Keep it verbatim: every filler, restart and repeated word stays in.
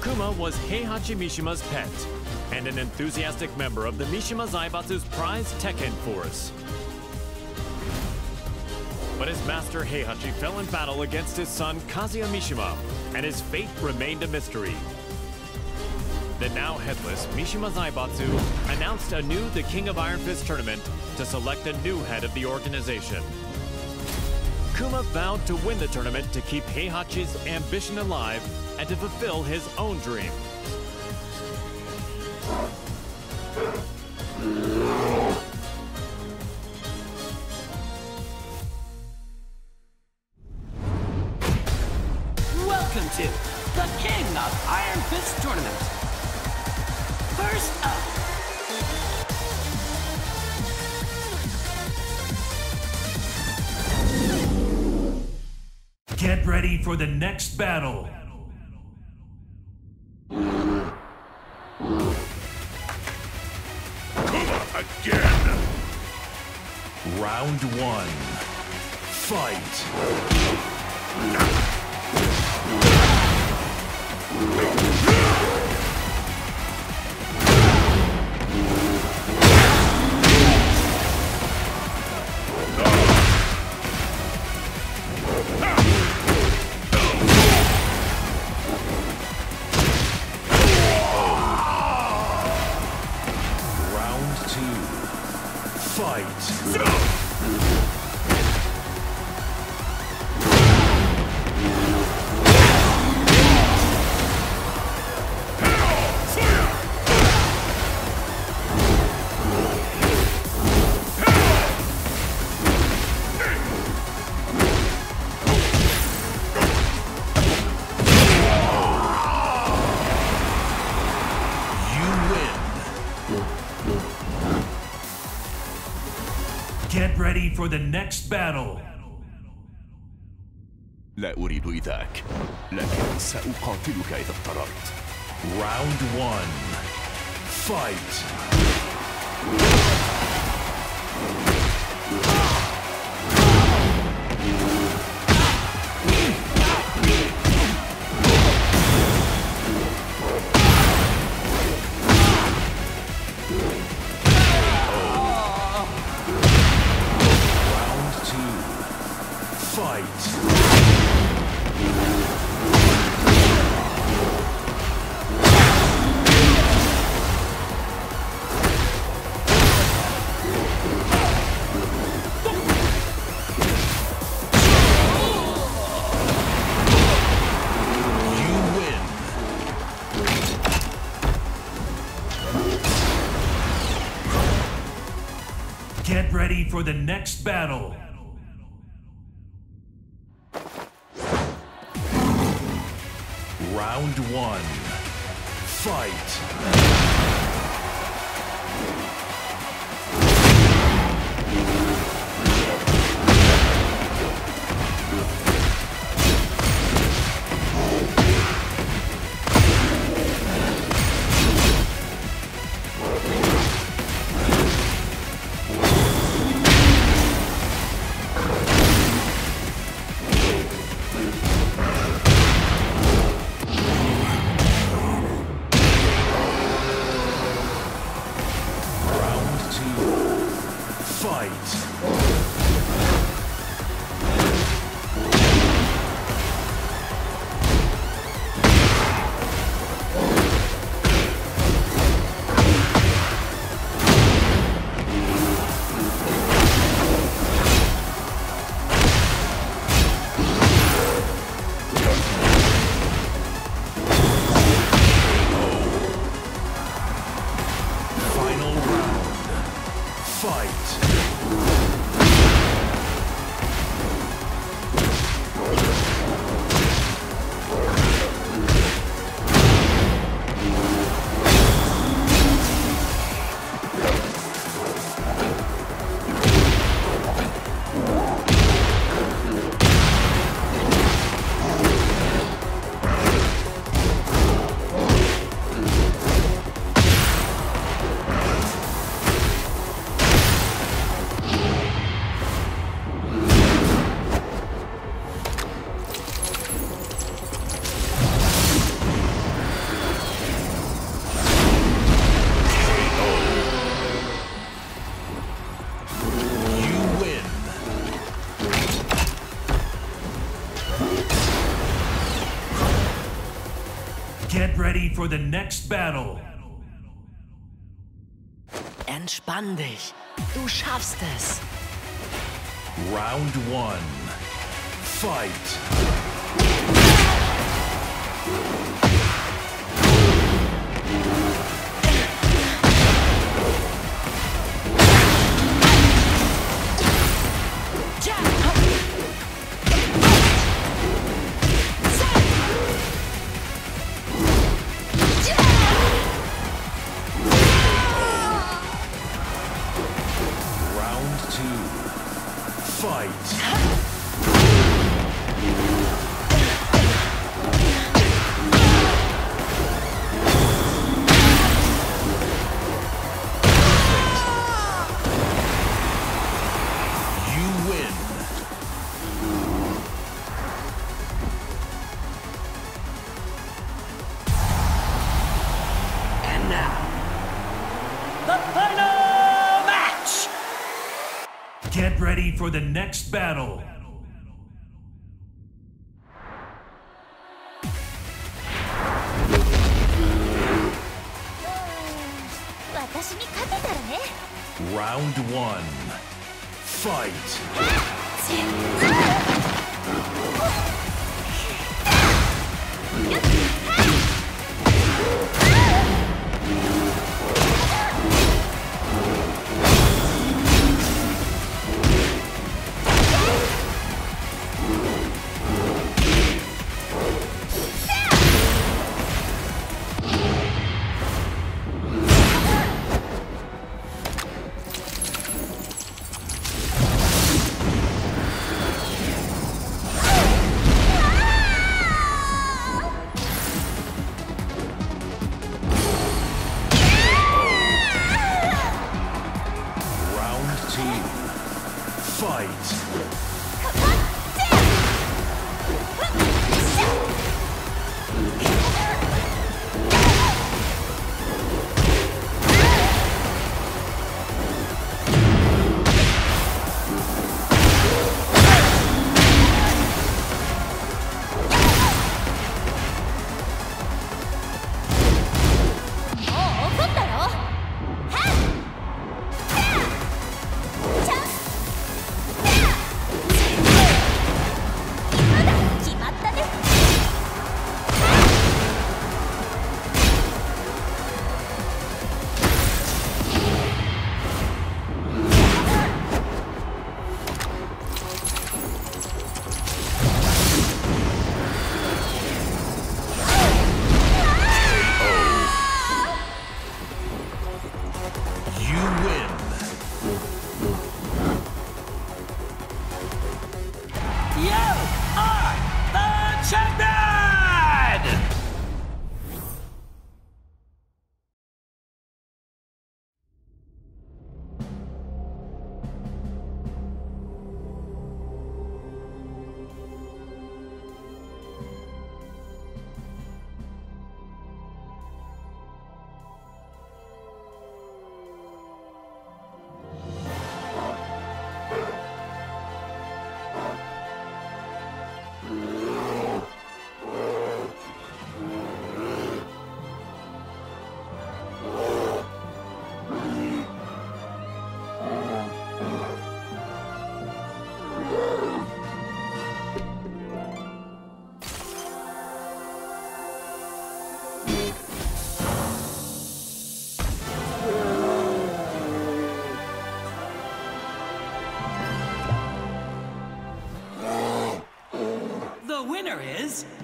Kuma was Heihachi Mishima's pet, and an enthusiastic member of the Mishima Zaibatsu's prize Tekken force. But his master Heihachi fell in battle against his son Kazuya Mishima, and his fate remained a mystery. The now headless Mishima Zaibatsu announced anew the King of Iron Fist tournament to select a new head of the organization. Kuma vowed to win the tournament to keep Heihachi's ambition alive and to fulfill his own dream. Welcome to the King of Iron Fist tournament. First up, get ready for the next battle. Kuma again. Round one. Fight. Get ready for the next battle. لا أريد إيذاك، لكن سأقاتلك إذا اضطررت. Round one. Fight. Get ready for the next battle. Round one. Fight. Get ready for the next battle. Entspann dich. Du schaffst es. Round one. Fight. Get ready for the next battle. 私に勝てたらね。 Round one. Fight. The winner is